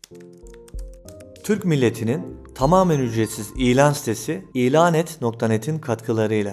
Türk milletinin tamamen ücretsiz ilan sitesi ilanet.net'in katkılarıyla.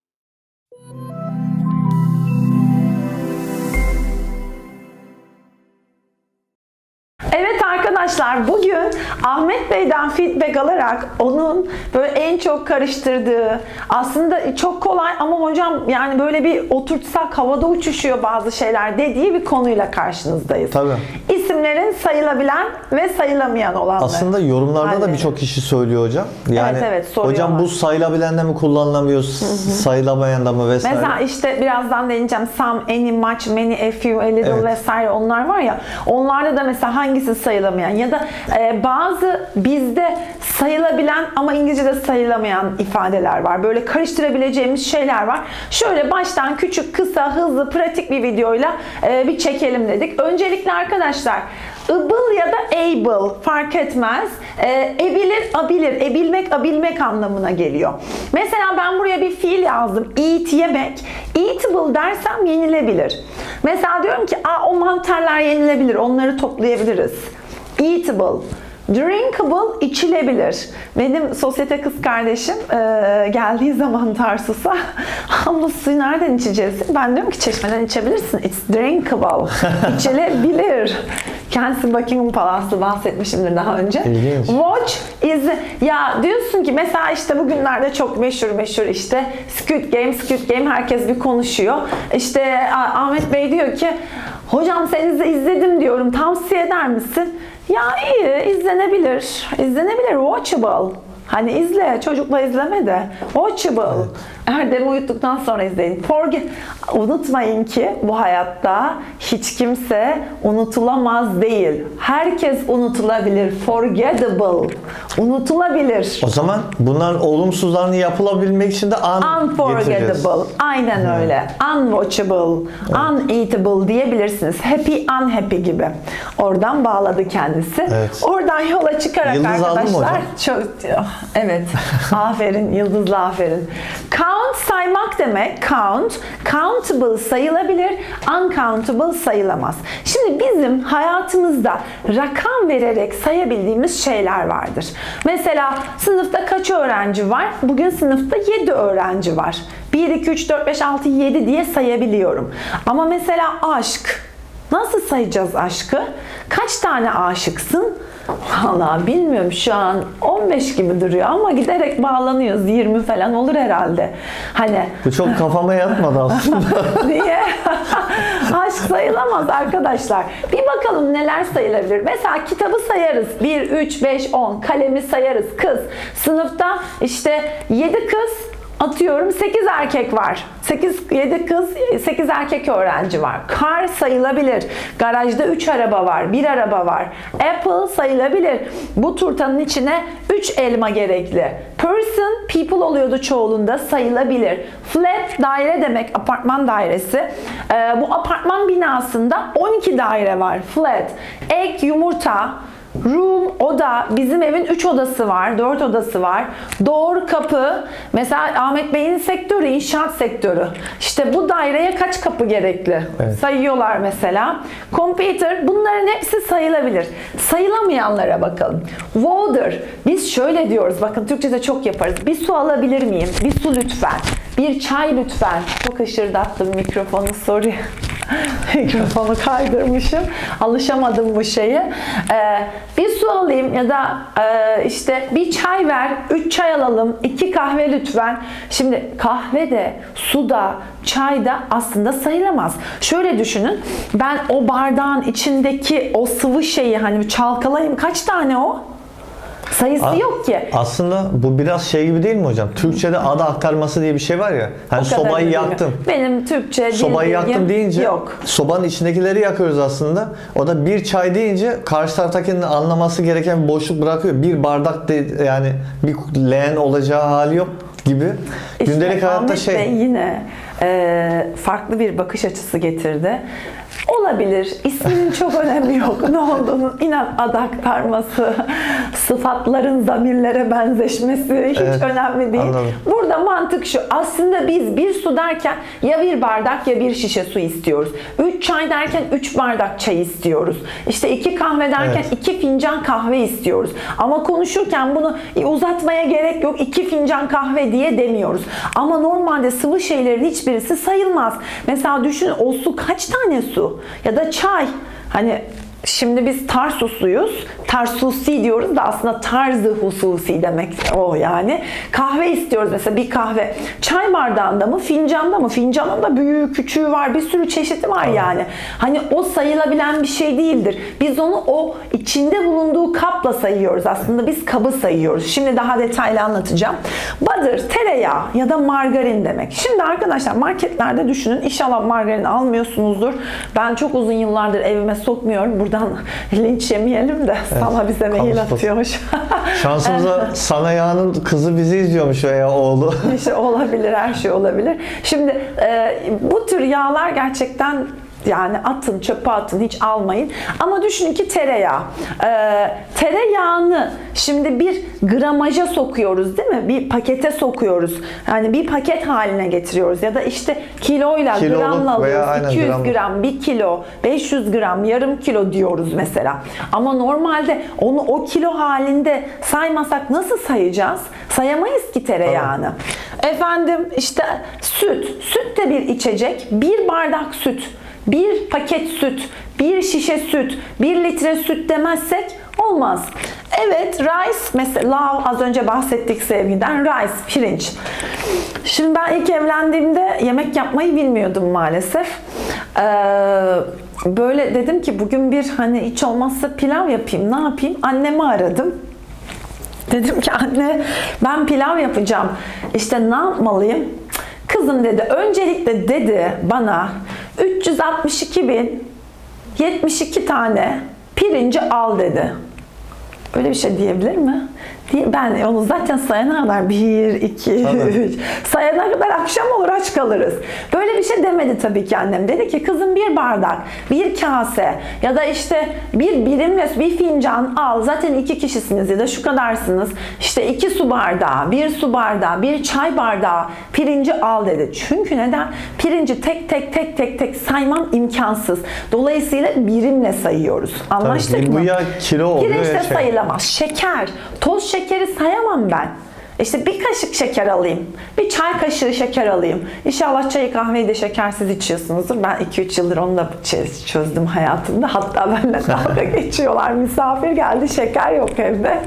Evet arkadaşlar, bugün Ahmet Bey'den feedback alarak onun böyle en çok karıştırdığı, aslında çok kolay ama hocam yani böyle bir oturtsak havada uçuşuyor bazı şeyler dediği bir konuyla karşınızdayız. Tabii. İsimlerin sayılabilen ve sayılamayan olanları. Aslında yorumlarda da birçok kişi söylüyor hocam. Yani evet, hocam bu sayılabilen de mi kullanılamıyor, sayılamayan da mı vesaire. Mesela işte birazdan değineceğim. Some, any, much, many, a few, a little vesaire onlar var ya. Onlarda da mesela hangisi sayılamayan ya da bazı bizde sayılabilen ama İngilizce'de sayılamayan ifadeler var. Böyle karıştırabileceğimiz şeyler var. Şöyle baştan küçük, kısa, hızlı, pratik bir videoyla bir çekelim dedik. Öncelikle arkadaşlar able ya da able fark etmez. Ebilir, abilir. Ebilmek, abilmek anlamına geliyor. Mesela ben buraya bir fiil yazdım. Eat, yemek. Eatable dersem yenilebilir. Mesela diyorum ki o mantarlar yenilebilir. Onları toplayabiliriz. Eatable. Drinkable, içilebilir. Benim sosyete kız kardeşim geldiği zaman Tarsus'a abla suyu nereden içeceğiz? Ben diyorum ki çeşmeden içebilirsin. It's drinkable. İçilebilir. Kendisi Buckingham Palace'da bahsetmişimdir daha önce. İlginç. Watch is, ya diyorsun ki mesela işte bugünlerde çok meşhur işte Squid Game herkes bir konuşuyor. İşte Ahmet Bey diyor ki hocam sen izledim diyorum, tavsiye eder misin? Ya iyi, izlenebilir. Watchable. Hani izle, çocukla izleme de. Watchable. Evet. Erdem'i uyuttuktan sonra izleyin. Unutmayın ki bu hayatta hiç kimse unutulamaz değil. Herkes unutulabilir. Forgettable. Unutulabilir. O zaman bunların olumsuzlarını yapılabilmek için de unforgettable. Aynen öyle. Unwatchable, uneatable diyebilirsiniz. Happy, unhappy gibi. Oradan bağladı kendisi. Evet. Oradan yola çıkarak Yıldız arkadaşlar. Çok, evet. Aferin. Yıldızlı aferin. Count saymak demek. Countable sayılabilir. Uncountable sayılamaz. Şimdi bizim hayatımızda rakam vererek sayabildiğimiz şeyler vardır. Mesela sınıfta kaç öğrenci var? Bugün sınıfta 7 öğrenci var. 1, 2, 3, 4, 5, 6, 7 diye sayabiliyorum. Ama mesela aşk. Nasıl sayacağız aşkı? Kaç tane aşıksın? Vallahi bilmiyorum, şu an 15 gibi duruyor ama giderek bağlanıyoruz. 20 falan olur herhalde. Hani bu çok kafama yatmadı aslında. Niye? Aşk sayılamaz arkadaşlar. Bir bakalım neler sayılabilir. Mesela kitabı sayarız. 1, 3, 5, 10. Kalemi sayarız. Kız. Sınıfta işte 7 kız, atıyorum 8 erkek var. 7 kız, 8 erkek öğrenci var. Car sayılabilir. Garajda 3 araba var. 1 araba var. Apple sayılabilir. Bu turtanın içine 3 elma gerekli. Person, people oluyordu çoğulunda, sayılabilir. Flat, daire demek. Apartman dairesi. Bu apartman binasında 12 daire var. Flat. Egg, yumurta. Room, oda. Bizim evin 3 odası var, 4 odası var. Door, kapı. Mesela Ahmet Bey'in sektörü, inşaat sektörü. İşte bu daireye kaç kapı gerekli? Evet. Sayıyorlar mesela. Computer, bunların hepsi sayılabilir. Sayılamayanlara bakalım. Water, biz şöyle diyoruz, bakın Türkçe'de çok yaparız. Bir su alabilir miyim? Bir su lütfen. Bir çay lütfen. Çok hışırdattım mikrofonu, sorry. Mikrofonu kaydırmışım. Alışamadım bu şeye. Bir su alayım ya da işte bir çay ver, 3 çay alalım, 2 kahve lütfen. Şimdi kahve de, su da, çay da aslında sayılamaz. Şöyle düşünün, ben o bardağın içindeki o sıvı şeyi hani çalkalayayım, kaç tane o? Sayısı yok ki. Aslında bu biraz şey gibi değil mi hocam? Türkçe'de ada aktarması diye bir şey var ya. Hani sobayı yaktım. Benim Türkçe sobayı yaktım deyince yok. Sobanın içindekileri yakıyoruz aslında. O da bir çay deyince karşı taraftakinin anlaması gereken bir boşluk bırakıyor. Bir bardak yani bir leğen olacağı hali yok gibi. İşte gündelik hayatta Ahmet Bey yine farklı bir bakış açısı getirdi. Olabilir. İsminin çok önemi yok. Ne olduğunu inan ad aktarması, sıfatların zamirlere benzeşmesi hiç önemli değil. Anladım. Burada mantık şu. Aslında biz bir su derken ya bir bardak ya bir şişe su istiyoruz. 3 çay derken 3 bardak çay istiyoruz. İşte 2 kahve derken 2 fincan kahve istiyoruz. Ama konuşurken bunu uzatmaya gerek yok. 2 fincan kahve diye demiyoruz. Ama normalde sıvı şeylerin hiçbirisi sayılmaz. Mesela düşün, o su kaç tane su? Ya da çay. Hani şimdi biz Tarsusluyuz. Tarsusi diyoruz da aslında tarzı hususi demek o yani. Kahve istiyoruz mesela, bir kahve. Çay bardağında mı, fincanda mı? Fincanın da büyüğü, küçüğü var. Bir sürü çeşidi var yani. Hani o sayılabilen bir şey değildir. Biz onu o içinde bulunduğu kapla sayıyoruz. Aslında biz kabı sayıyoruz. Şimdi daha detaylı anlatacağım. Butter, tereyağı ya da margarin demek. Şimdi arkadaşlar marketlerde düşünün. İnşallah margarin almıyorsunuzdur. Ben çok uzun yıllardır evime sokmuyorum. Buradan linç yemeyelim de sana bize mail atıyormuş. Şansımıza Sana Yağ'ın kızı bizi izliyormuş veya oğlu. İşte olabilir, her şey olabilir. Şimdi bu tür yağlar gerçekten yani atın, çöpe atın, hiç almayın. Ama düşünün ki tereyağı. Tereyağını şimdi bir gramaja sokuyoruz değil mi? Bir pakete sokuyoruz. Yani bir paket haline getiriyoruz. Ya da işte kiloyla, gramla alıyoruz. 200 gram, 1 kilo, 500 gram, yarım kilo diyoruz mesela. Ama normalde onu o kilo halinde saymasak nasıl sayacağız? Sayamayız ki tereyağını. Efendim işte süt. Süt de bir içecek. Bir bardak süt, bir paket süt, bir şişe süt, 1 litre süt demezsek olmaz. Evet, rice mesela, az önce bahsettik sevgiden, rice, pirinç. Şimdi ben ilk evlendiğimde yemek yapmayı bilmiyordum maalesef. Böyle dedim ki bugün bir hani hiç olmazsa pilav yapayım, ne yapayım? Annemi aradım. Dedim ki anne, ben pilav yapacağım. İşte ne yapmalıyım? Kızım dedi, öncelikle dedi bana 362.072 tane pirinci al dedi. Öyle bir şey diyebilir mi? Ben onu zaten sayana kadar 1, 2, 3 sayana kadar akşam olur, aç kalırız. Böyle bir şey demedi tabii ki annem. Dedi ki kızım bir bardak, bir kase ya da işte bir birimle bir fincan al. Zaten 2 kişisiniz ya da şu kadarsınız. İşte 2 su bardağı, 1 su bardağı, 1 çay bardağı pirinci al dedi. Çünkü neden? Pirinci tek saymam imkansız. Dolayısıyla birimle sayıyoruz. Anlaştık mı? Bu ya kilo oluyor. Pirinç de sayılamaz. Şeker, toz şekeri sayamam ben. İşte bir kaşık şeker alayım. Bir çay kaşığı şeker alayım. İnşallah çayı kahveyi de şekersiz içiyorsunuzdur. Ben 2-3 yıldır onu da çözdüm hayatımda. Hatta benimle dalga geçiyorlar. Misafir geldi, şeker yok evde.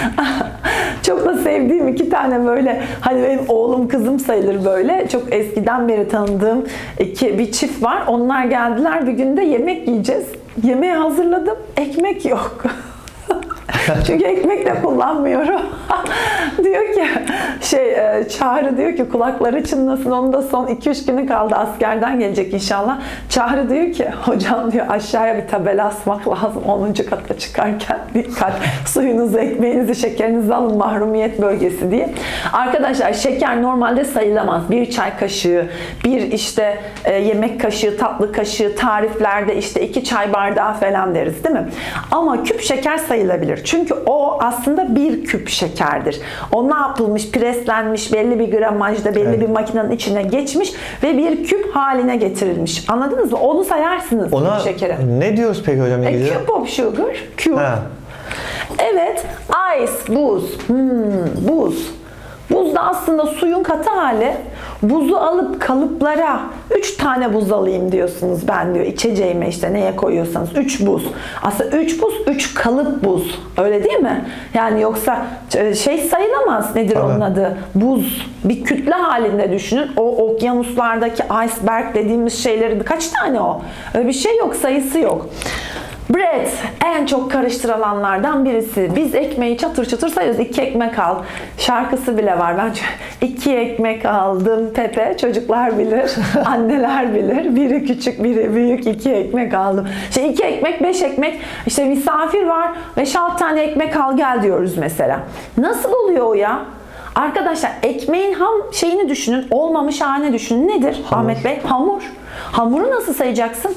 Çok da sevdiğim 2 tane böyle, hani benim oğlum kızım sayılır böyle. Çok eskiden beri tanıdığım bir çift var. Onlar geldiler, bir günde yemek yiyeceğiz. Yemeği hazırladım. Ekmek yok. Çünkü ekmek de kullanmıyorum. Diyor ki Çağrı diyor ki kulakları çınlasın, onun da son 2-3 günü kaldı, askerden gelecek inşallah. Çağrı diyor ki hocam diyor aşağıya bir tabela asmak lazım 10. kata çıkarken, dikkat suyunuzu, ekmeğinizi, şekerinizi alın, mahrumiyet bölgesi diye. Arkadaşlar şeker normalde sayılamaz. Bir çay kaşığı, bir işte yemek kaşığı, tatlı kaşığı, tariflerde işte 2 çay bardağı falan deriz değil mi? Ama küp şeker sayılabilir. Çünkü o aslında bir küp şekerdir. O ne yapılmış? Preslenmiş, belli bir gramajda, belli bir makinenin içine geçmiş ve bir küp haline getirilmiş. Anladınız mı? Onu sayarsınız ona şekere. Ne diyoruz peki hocam? Cube of sugar. Cube. Evet. Ice, buz. Buz. Buz da aslında suyun katı hali. Buzu alıp kalıplara 3 tane buz alayım diyorsunuz, ben diyor içeceğime işte neye koyuyorsanız 3 buz. Aslında 3 buz, 3 kalıp buz. Öyle değil mi? Yani yoksa sayılamaz. Nedir onun adı? Buz. Bir kütle halinde düşünün. O okyanuslardaki iceberg dediğimiz şeylerin kaç tane o? Öyle bir şey yok, sayısı yok. Bread en çok karıştırılanlardan birisi. Biz ekmeği çatır çatır sayıyoruz. 2 ekmek al. Şarkısı bile var. Ben 2 ekmek aldım Pepe. Çocuklar bilir. Anneler bilir. Biri küçük, biri büyük. 2 ekmek aldım. 2 ekmek, 5 ekmek. İşte misafir var. 5-6 tane ekmek al gel diyoruz mesela. Nasıl oluyor o ya? Arkadaşlar ekmeğin ham şeyini düşünün. Olmamış haline düşünün. Nedir Ahmet Bey? Hamur. Hamuru nasıl sayacaksın?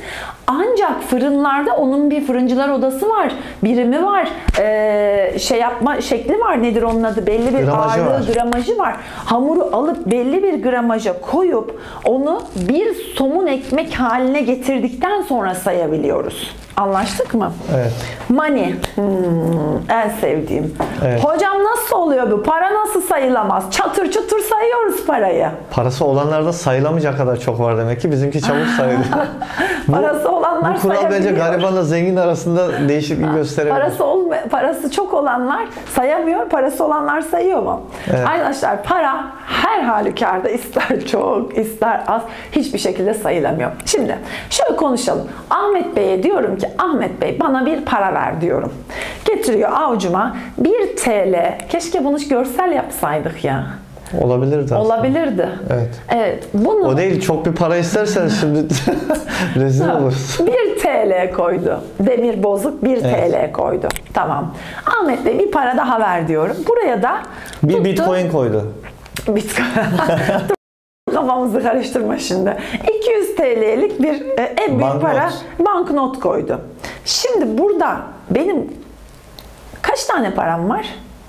Ancak fırınlarda onun bir fırıncılar odası var, birimi var, şey yapma şekli var. Nedir onun adı? Belli bir Gramajı ağırlığı, var. gramajı var. Hamuru alıp belli bir gramaja koyup onu bir somun ekmek haline getirdikten sonra sayabiliyoruz. Anlaştık mı? Evet. Money. En sevdiğim. Evet. Hocam nasıl oluyor bu? Para nasıl sayılamaz? Çatır çatır sayıyoruz parayı. Parası olanlarda sayılamayacak kadar çok var demek ki. Bizimki çabuk sayılıyor. Parası olanlar Bu kural bence sayabiliyor. garibanla zengin arasında değişiklik gösterebilir. Parası çok olanlar sayamıyor, parası olanlar sayıyor mu? Evet. Arkadaşlar para her halükarda ister çok ister az hiçbir şekilde sayılamıyor. Şimdi şöyle konuşalım. Ahmet Bey'e diyorum ki Ahmet Bey bana bir para ver diyorum. Getiriyor avucuma 1 TL. Keşke bunu görsel yapsaydık ya. Olabilirdi aslında. Olabilirdi. Evet. Evet. Bunu O değil, çok bir para istersen şimdi rezil oluruz. 1 TL koydu. Demir bozuk 1 TL koydu. Tamam. Ahmet Bey bir para daha ver diyorum. Buraya da Bir tuttu. bitcoin koydu. Bitcoin. Kafamızı karıştırma şimdi. 200 TL'lik bir en büyük Banknot. para banknot koydu. Şimdi burada benim kaç tane param var?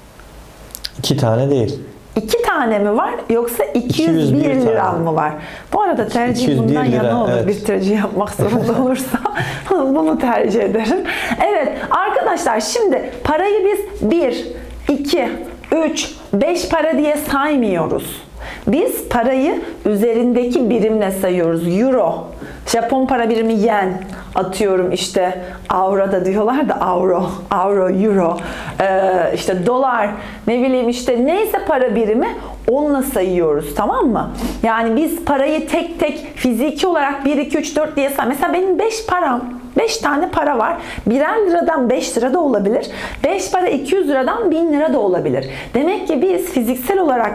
2 tane değil. 2 tane mi var yoksa 201 201 liram tane. mı var? Bu arada tercih 201 bundan lira, yana olur. evet. Bir tercih yapmak zorunda olursa bunu tercih ederim. Evet arkadaşlar şimdi parayı biz 1, 2, 3, 5 para diye saymıyoruz. Biz parayı üzerindeki birimle sayıyoruz. Euro, Japon para birimi yen, atıyorum işte avro da diyorlar da avro, euro, işte dolar, ne bileyim işte neyse para birimi onunla sayıyoruz, tamam mı? Yani biz parayı tek tek fiziki olarak 1, 2, 3, 4 diye mesela benim 5 tane para var. Birer liradan 5 lira da olabilir. 5 para 200 liradan 1000 lira da olabilir. Demek ki biz fiziksel olarak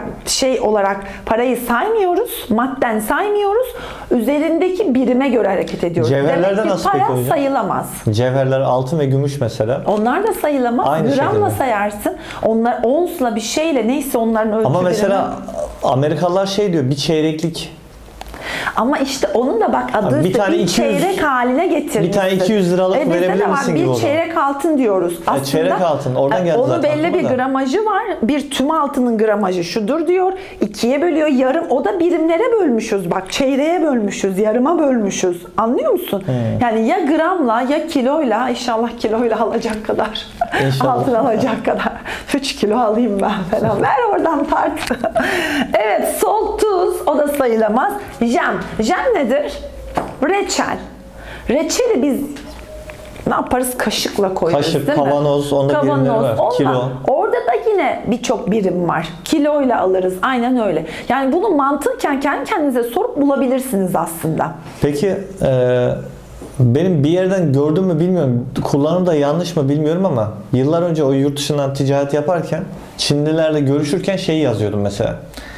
parayı saymıyoruz. Madden saymıyoruz. Üzerindeki birime göre hareket ediyoruz. Cevherlerden Demek ki nasıl para peki hocam? sayılamaz. Cevherler altın ve gümüş mesela. Onlar da sayılamaz. Aynı Gramla şekilde. sayarsın. Onlar onsla bir şeyle neyse onların ölçü Ama birimi. mesela Amerikalılar şey diyor, bir çeyreklik. Ama işte onun da bak adı Bir üstü tane bir 200 çeyrek haline getirmişsin. bir tane 200 liralık bizde de verebilir var, misin gibi o bir zaman. çeyrek altın diyoruz. Aslında çeyrek altın, oradan geldi onun zaten belli bir aklıma da. gramajı var. Bir tüm altının gramajı şudur diyor. 2'ye bölüyor, yarım. O da birimlere bölmüşüz. Bak çeyreğe bölmüşüz, yarıma bölmüşüz. Anlıyor musun? Yani ya gramla ya kiloyla, inşallah kiloyla alacak kadar. İnşallah. Altın alacak kadar. 3 kilo alayım ben falan. Ver oradan tart. Evet, soğuk tuz o da sayılamaz. Jam. Jam nedir? Reçel. Reçeli biz ne yaparız? Kaşıkla koyarız, Kaşık, değil mi? kavanoz, onda birimleri var. onunla. Kilo. Orada da yine birçok birim var. Kiloyla alırız. Aynen öyle. Yani bunu mantıken kendi kendinize sorup bulabilirsiniz aslında. Peki benim bir yerden gördüm mü bilmiyorum. Kullanım da yanlış mı bilmiyorum ama yıllar önce o yurt dışından ticaret yaparken Çinlilerle görüşürken şeyi yazıyordum mesela.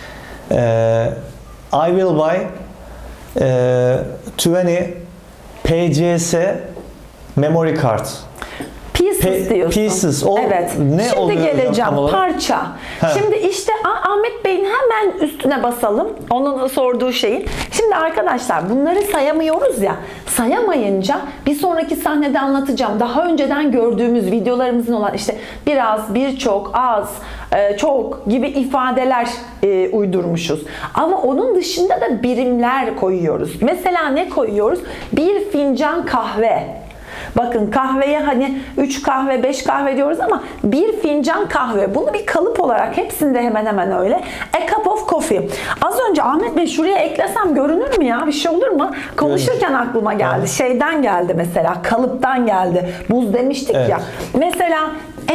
I will buy 20 PCS memory card. Pieces diyorsun. Pieces. O evet. ne Şimdi oluyor hocam geleceğim. tam olarak? Parça. Şimdi işte Ahmet Bey'in hemen üstüne basalım. Onun sorduğu şeyin. Şimdi arkadaşlar bunları sayamıyoruz ya. Sayamayınca bir sonraki sahnede anlatacağım. Daha önceden gördüğümüz videolarımızın olan işte biraz, birçok, az, çok gibi ifadeler uydurmuşuz. Ama onun dışında da birimler koyuyoruz. Mesela ne koyuyoruz? Bir fincan kahve. Bakın kahveye hani 3 kahve 5 kahve diyoruz ama bir fincan kahve, bunu bir kalıp olarak hepsinde hemen hemen öyle. A cup of coffee. Az önce Ahmet Bey şuraya eklesem görünür mü ya, bir şey olur mu? Konuşurken aklıma geldi. Evet. Şeyden geldi mesela, kalıptan geldi. Buz demiştik Evet. ya. Mesela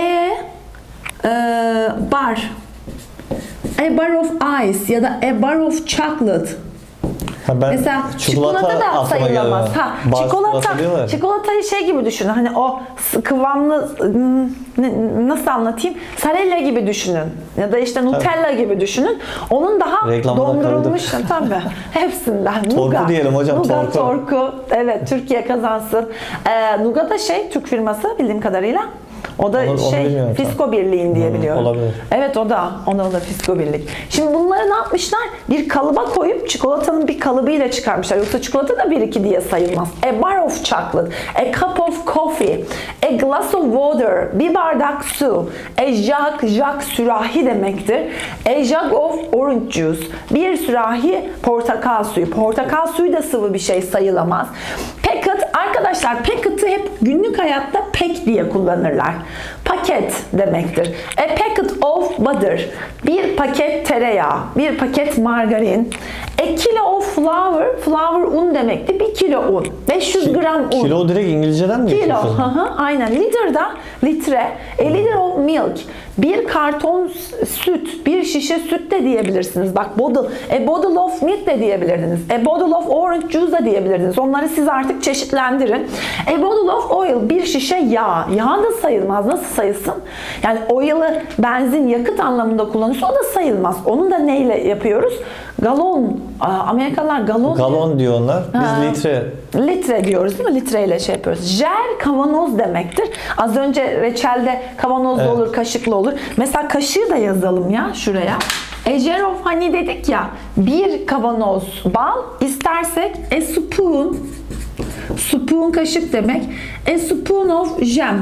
bar. A bar of ice ya da a bar of chocolate. Ben Mesela çikolata da aklıma sayılamaz. geldi. Ha, Bazı diyorlar. çikolatayı şey gibi düşünün. Hani o kıvamlı nasıl anlatayım? Sarella gibi düşünün. Ya da işte Nutella gibi düşünün. Onun daha Reklamına dondurulmuş tabii. Hepsinden. Torku Nuga. diyelim hocam, Nuga, torku. torku. Evet, Türkiye kazansın. Nuga da Türk firması bildiğim kadarıyla. O da Onu bilmiyorum Fisko Birliği'nin diye biliyorum. Olabilir. Evet o da Fisko Birlik. Şimdi bunları ne yapmışlar? Bir kalıba koyup çikolatanın bir kalıbıyla çıkarmışlar. Yoksa çikolata da 1-2 diye sayılmaz. A bar of chocolate, a cup of coffee, a glass of water, bir bardak su, a jug sürahi demektir. A jug of orange juice, bir sürahi portakal suyu. Portakal suyu da sıvı bir şey sayılamaz. Packet, arkadaşlar packet'ı hep günlük hayatta pack diye kullanırlar. Paket demektir. A packet of butter, bir paket tereyağı, bir paket margarin. A kilo of flour un demekti. 1 kilo un. 500 gram un. Kilo direkt İngilizceden mi Kilo, geçiyorsun? aynen. Liter da litre. A liter of milk. Bir karton süt, bir şişe süt de diyebilirsiniz. Bak a bottle of milk de diyebilirdiniz. A bottle of orange juice da diyebilirdiniz. Onları siz artık çeşitlendirin. A bottle of oil, bir şişe yağ. Yağ da sayılmaz. Nasıl sayılsın? Yani oil'ı benzin, yakıt anlamında kullanıyorsa o da sayılmaz. Onu da neyle yapıyoruz? Galon. Amerikalılar galon. Galon diyor onlar. Biz litre. Litre diyoruz değil mi? Litreyle şey yapıyoruz. Jer kavanoz demektir. Az önce reçelde kavanozlu olur, kaşıklı olur. Mesela kaşığı da yazalım ya şuraya. A jar of honey dedik ya. Bir kavanoz bal. İstersek a spoon. Spoon kaşık demek. A spoon of jam.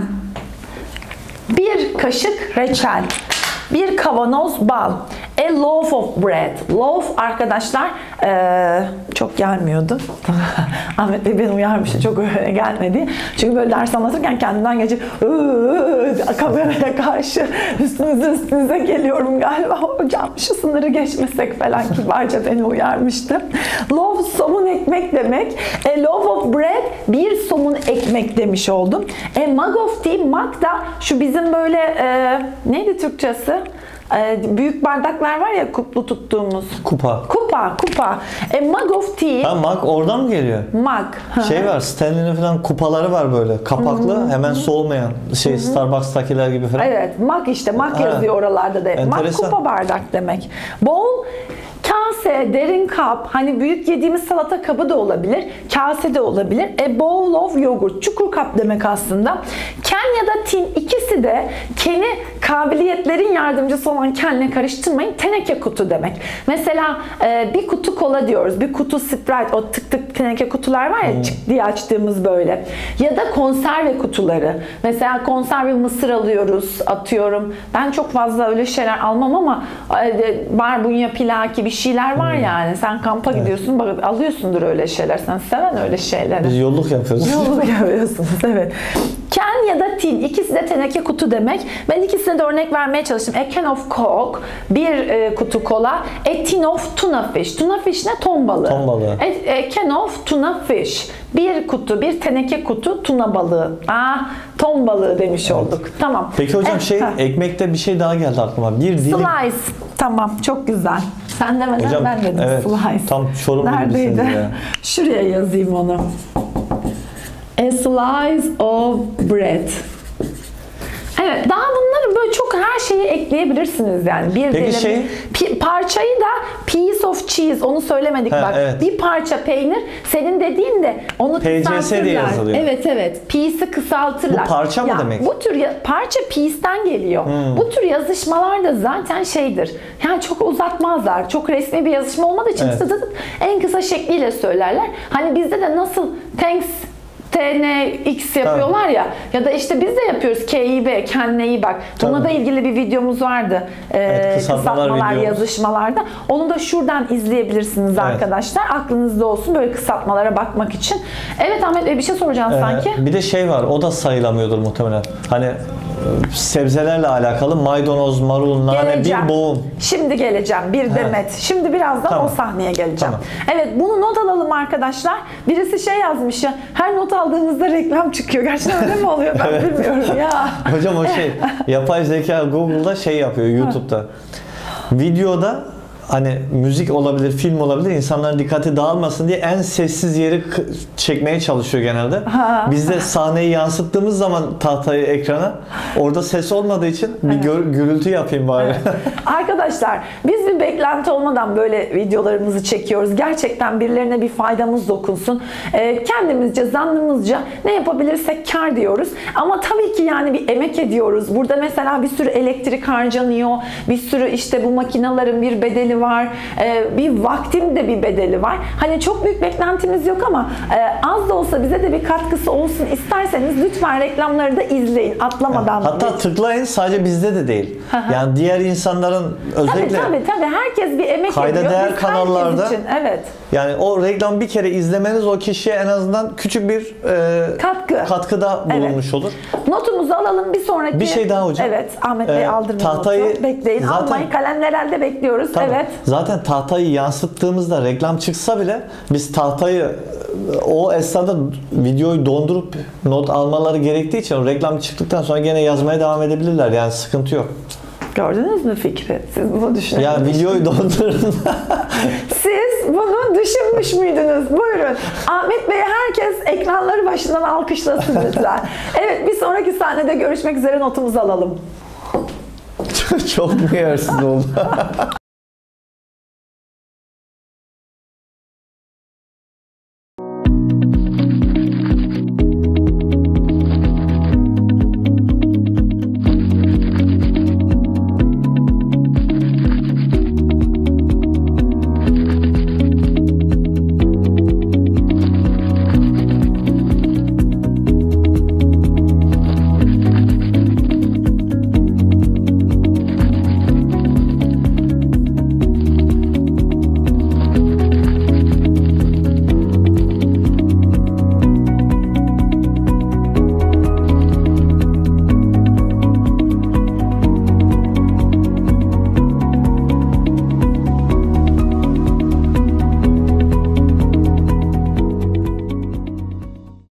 Bir kaşık reçel. Bir kavanoz bal. A loaf of bread. Loaf arkadaşlar çok gelmiyordu. Ahmet Bey beni uyarmıştı. Çok öyle gelmedi. Çünkü böyle ders anlatırken kendimden geçip kameraya karşı üstünüze geliyorum galiba. Hocam şu sınırı geçmesek falan kibarca beni uyarmıştı. Loaf somun ekmek demek. A loaf of bread bir somun ekmek demiş oldum. A mug of tea. Mug da şu bizim böyle neydi Türkçesi? Büyük bardaklar var ya kuplu tuttuğumuz. Kupa. Kupa. A mug of tea. Ha mug oradan mı geliyor? Mug. Şey var, Stanley'nin falan kupaları var böyle. Kapaklı, hemen soğumayan. Starbucks'takiler gibi falan. Evet, mug işte. Mug yazıyor oralarda da. Mug kupa bardak demek. Bowl kase, derin kap, hani büyük yediğimiz salata kabı da olabilir, kase de olabilir. A bowl of yogurt, çukur kap demek aslında. Can ya da tin, ikisi de can'i kabiliyetlerin yardımcısı olan can'le karıştırmayın. Teneke kutu demek. Mesela bir kutu kola diyoruz, bir kutu Sprite, o tık tık teneke kutular var ya çık diye açtığımız böyle. Ya da konserve kutuları. Mesela konserve mısır alıyoruz, atıyorum. Ben çok fazla öyle şeyler almam ama barbunya, pilaki bir şeyler var yani. Sen kampa gidiyorsun, bak alıyorsundur öyle şeyler. Sen seven öyle şeyleri. Biz yolluk yapıyoruz. Yolluk yapıyorsunuz, evet. Can ya da tin, ikisi de teneke kutu demek. Ben ikisine de örnek vermeye çalıştım. A can of Coke, bir kutu kola. A tin of tuna fish. Tuna fish ne? Ton balığı. Ton balığı. A can of tuna fish. Bir kutu, bir teneke kutu tuna balığı. Ton balığı demiş olduk. Tamam. Peki hocam ekmekte bir şey daha geldi aklıma. Bir dilim. Slice. Tamam, çok güzel. Sen demeden hocam, ben dedim evet, slice. tam Çorumlu gibisiniz ya. Şuraya yazayım onu. A slice of bread. Evet, daha bunları böyle çok her şeyi ekleyebilirsiniz yani. Bir Peki parçayı da piece of cheese, onu söylemedik bak. Evet. Bir parça peynir, senin dediğin de onu kısaltırlar. PCS diye yazılıyor. Evet. Piece'i kısaltırlar. Bu parça mı demek? Bu tür parça piece'ten geliyor. Bu tür yazışmalar da zaten şeydir. Yani çok uzatmazlar. Çok resmi bir yazışma olmadığı için en kısa şekliyle söylerler. Hani bizde de nasıl thanks TNX yapıyorlar ya da işte biz de yapıyoruz KİB, kendine iyi bak. Buna da ilgili bir videomuz vardı. Kısaltmalar yazışmalarda. Onu da şuradan izleyebilirsiniz arkadaşlar. Aklınızda olsun böyle kısaltmalara bakmak için. Evet Ahmet Bey bir şey soracağım sanki. Bir de şey var, o da sayılamıyordur muhtemelen. Hani sebzelerle alakalı maydanoz, marul, nane, bir boğum. Şimdi geleceğim. Bir demet. Şimdi birazdan o sahneye geleceğim. Tamam. Evet, bunu not alalım arkadaşlar. Birisi şey yazmış ya, her not aldığınızda reklam çıkıyor. Gerçekten öyle mi oluyor? Ben bilmiyorum ya. Hocam o yapay zeka Google'da şey yapıyor, YouTube'da. Videoda hani müzik olabilir, film olabilir, insanların dikkati dağılmasın diye en sessiz yeri çekmeye çalışıyor genelde. Biz de sahneyi yansıttığımız zaman tahtayı ekrana, orada ses olmadığı için bir gürültü yapayım bari. Arkadaşlar biz bir beklenti olmadan böyle videolarımızı çekiyoruz. Gerçekten birilerine bir faydamız dokunsun. Kendimizce, zannımızca ne yapabilirsek kar diyoruz. Ama tabii ki yani bir emek ediyoruz. Burada mesela bir sürü elektrik harcanıyor. Bir sürü işte bu makinelerin bir bedeli var. Bir vaktin de bir bedeli var. Hani çok büyük beklentimiz yok ama az da olsa bize de bir katkısı olsun isterseniz lütfen reklamları da izleyin atlamadan. Hatta tıklayın, sadece bizde de değil. Yani diğer insanların özellikle tabii herkes bir emek kayda ediyor. değer kanallarda için. Evet. Yani o reklam bir kere izlemeniz o kişiye en azından küçük bir katkıda bulunmuş olur. Notumuzu alalım bir sonraki. Bir şey daha hocam. Evet, Ahmet Bey aldırmayın tahtayı notu. Bekleyin. zaten, almayın. Kalemler elde bekliyoruz. Tabii, evet. Zaten tahtayı yansıttığımızda reklam çıksa bile biz tahtayı o esnada videoyu dondurup not almaları gerektiği için reklam çıktıktan sonra gene yazmaya devam edebilirler. Yani sıkıntı yok. Gördünüz mü fikri? Siz bunu düşünün. Ya videoyu dondurun. Siz bunu düşünmüş müydünüz? Buyurun. Ahmet Bey'e herkes ekranları başından alkışlasın lütfen. Evet, bir sonraki sahnede görüşmek üzere, notumuzu alalım. Çok mu yersiz oldu?